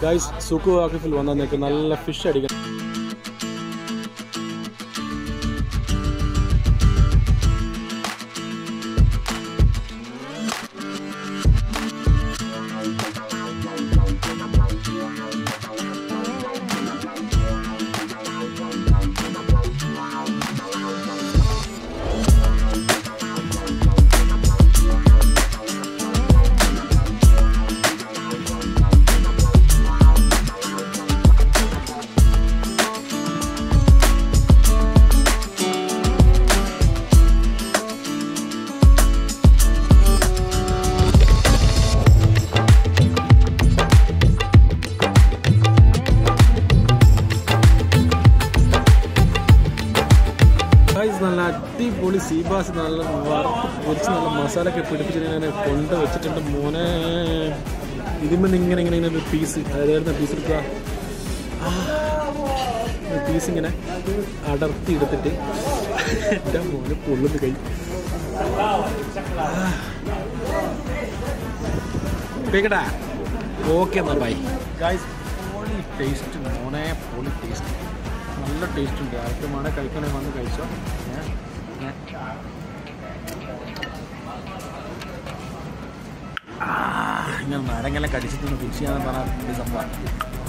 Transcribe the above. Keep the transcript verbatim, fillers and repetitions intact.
Guys Sukhu വാക്കിഫിൽ വന്നാൽ നിൽക്ക് നല്ല ഫിഷ് അടിക്കണം. നല്ല അടിപൊളി സീബാസ് നല്ല വറുത്ത് പൊരിച്ച് നല്ല മസാല ഒക്കെ പിടിപ്പിച്ചിട്ട് ഇങ്ങനെ കൊണ്ട് വെച്ചിട്ടുണ്ട് മോനെ. ഇതിന്മേൽ ഇങ്ങനെ ഇങ്ങനെ ഇങ്ങനെ ഒരു പീസ് അതായത് പീസ് എടുക്കുക പീസ് ഇങ്ങനെ അടർത്തി എടുത്തിട്ട് എൻ്റെ മോനെ പൊള്ളുന്ന കൈ കേക്കട്ടാ. ഓക്കെ എന്നാ ബൈ ഗൈസ്. പൊളി ടേസ്റ്റ് മോനെ, പൊളി ടേസ്റ്റ്, നല്ല ടേസ്റ്റ് ഉണ്ട്. ആർക്കുമാണ് കഴിക്കണേ വന്ന് കഴിച്ചോ. ഇങ്ങനെ മരങ്ങളെ കടിച്ചിട്ടൊന്ന് ഫിഷ് ചെയ്യാന്ന് പറഞ്ഞാൽ സംഭവം